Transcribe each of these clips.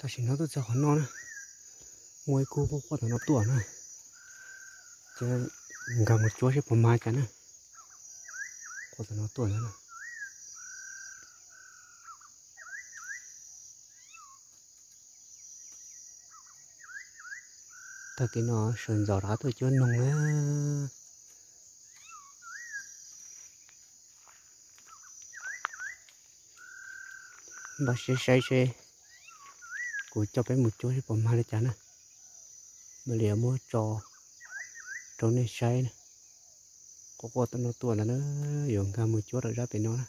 ta chỉ nó tôi cho nó nè ngồi cô có thể nó tuổi nè chứ gần một chỗ sẽ bỏ mai cả nè có thể nó tuổi nữa nè ta cái nó sườn giò đá tôi chưa nông á bà sẽ của cho bé một chỗ sẽ bỏ mai chán nè mà liệu mua cho này say nè có tao nó tuổi là nó dùng cả một chỗ rồi ra bên nó nè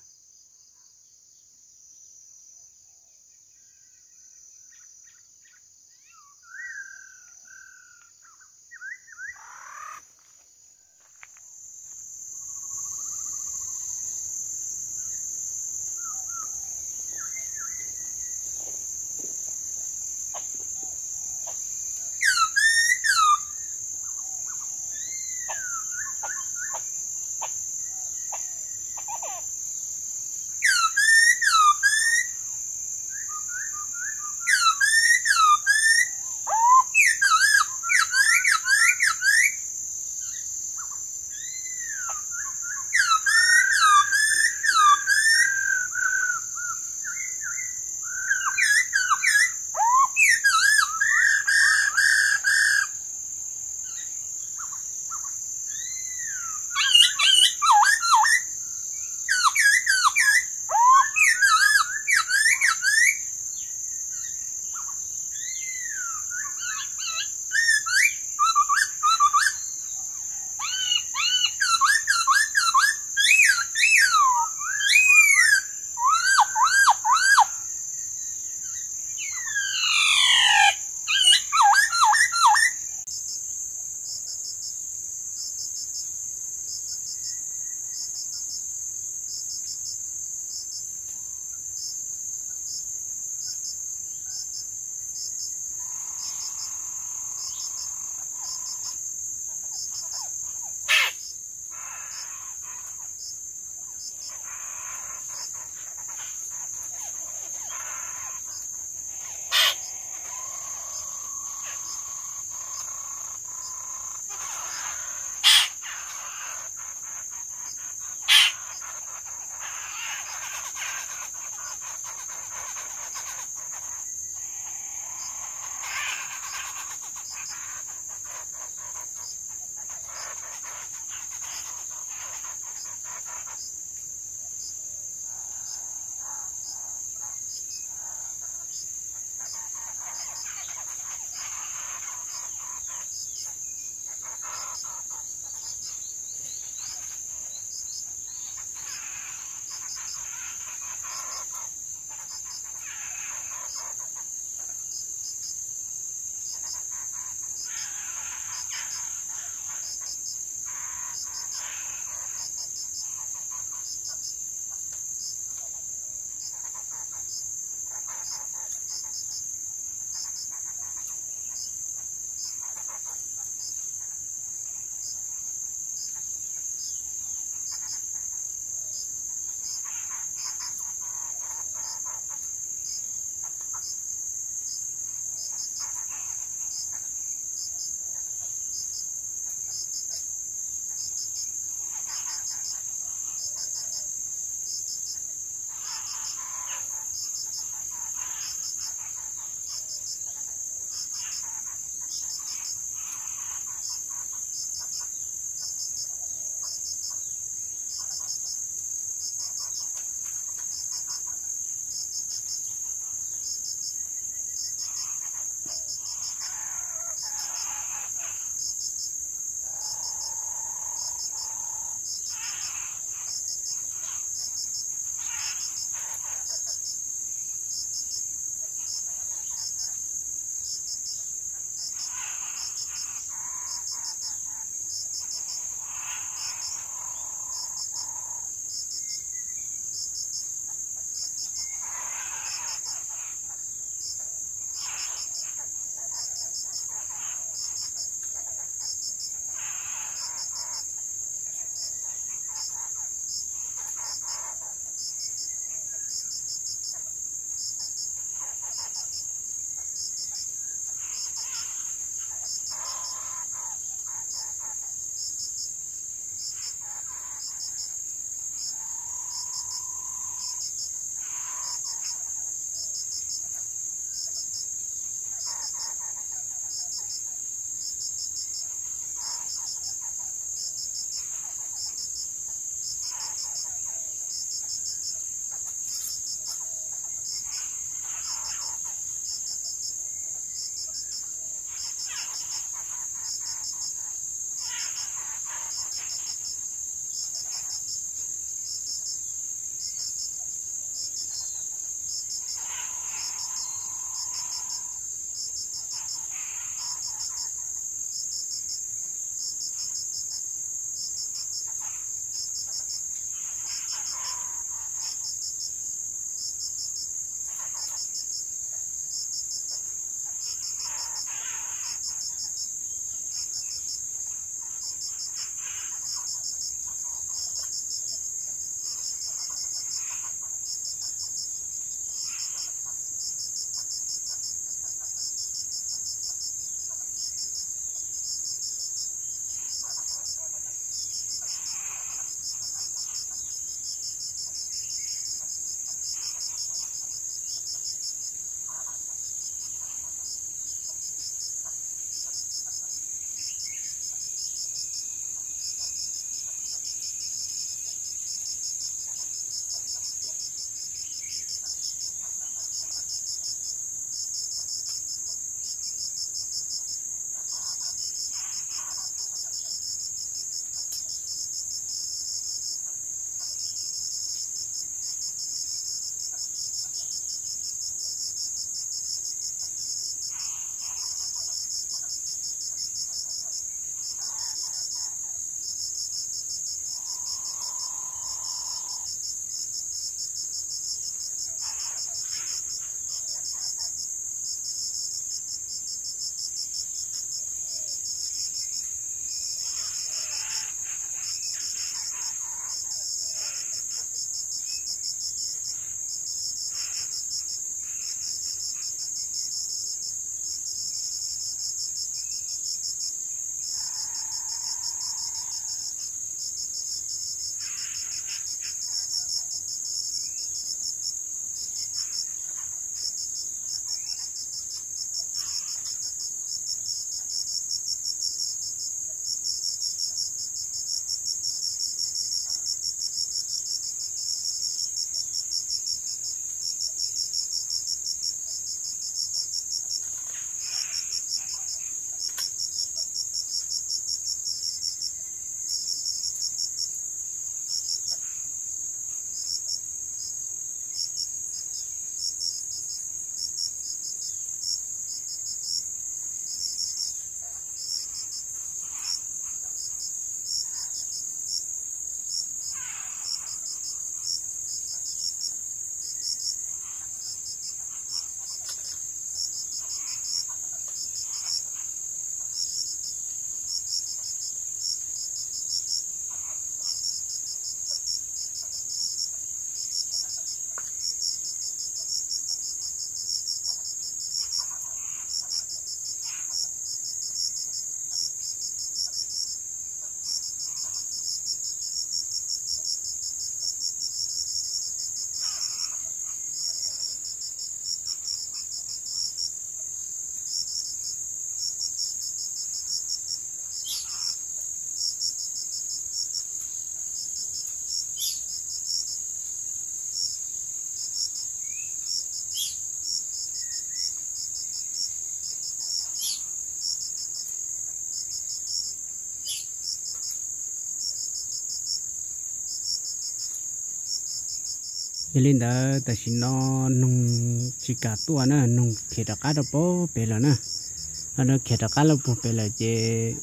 cho nên đó tại vì nó nung chỉ cả tua nữa nung khi đó cá đó bố bể rồi nè nó khi đó cá nó bố bể là chỉ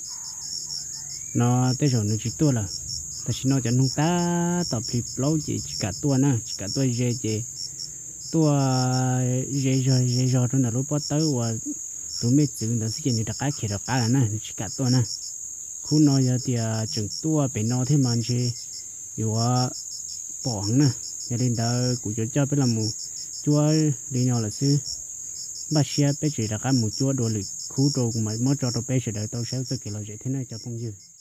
nó tới rồi nó chỉ tua là tại vì nó cho nung tá tập thì lâu chỉ cả tua nè chỉ cả tua dễ chỉ tua dễ rồi trong đó lúc bắt tới và lúc mấy chừng đó sẽ như cá khi đó cá là nè chỉ cả tua nè khu nó giờ thì chừng tua bể nó thêm mà chỉ dù bỏ nè cho nên đó cũng cho biết là mù chúa đi nhau là sư bác sĩ bé chỉ là cái mù chúa đồ lịch khu đồ mà mới cho đồ bé sẽ đợi tôi sẽ cái kiểu là vậy thế này cho công dư